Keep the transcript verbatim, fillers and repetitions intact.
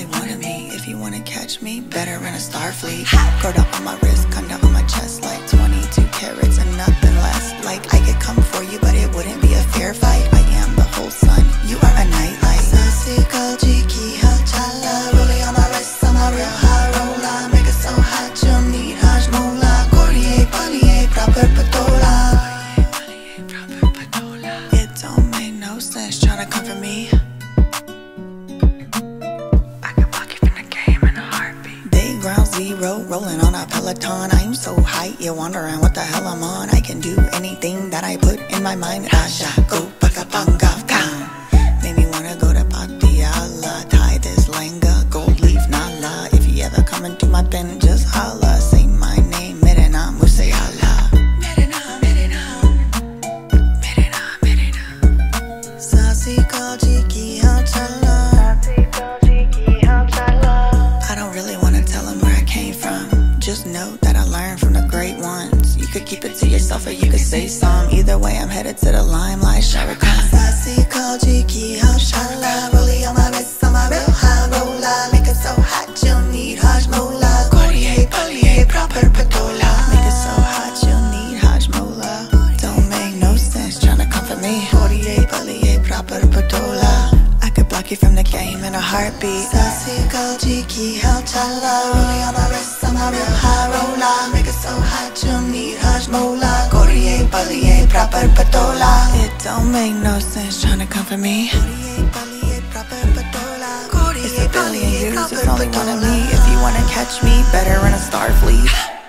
wanna me. If you wanna catch me, better in a Starfleet. Gorda on my wrist, Kunda on my chest, like twenty-two carats and nothing less. Like I could come for you, but it wouldn't be a fair fight. I am the whole sun, you are a nightlight. Sassy girl, cheeky, hot chala, rolling on my wrist, I'm a real high roller. Make it so hot, you need hajmola. Gorianna, Punjabi, proper patola. It don't make no sense tryna come for me. Ground zero, rolling on a peloton. I'm so hype, you're wondering what the hell I'm on. I can do anything that I put in my mind. Asha, go, paka, panga, down. Made me wanna go to Patiala. Tie this langa, gold leaf, nala. If you ever come into my pen, just holla. Say my name, Mirena, Musayala. Mirena, Mirena, Mirena, Mirena. Sassy, call, cheeky, hot chala. Just know that I learned from the great ones. You could keep it to yourself or you could say some. Either way, I'm headed to the limelight. Sharakan. Sassy, call, cheeky, hot chala. Rolling on my wrist, I'm a real high roller. Make it so hot, you'll need hajmola. Gorianna, Punjabi, proper patola. Make it so hot, you'll need hajmola. Don't make no sense tryna come for me. Gorianna, Punjabi, proper patola. I could block you from the game in a heartbeat. Sassy, call, cheeky, hot chala. Rolling on my wrist, I'm a real high roller. Make it so hot, you need hajmola. Gorianna, Punjabi, proper patola. It don't make no sense tryna come for me. It's a billion years, it's only one of me. If you wanna catch me, better in a Starfleet.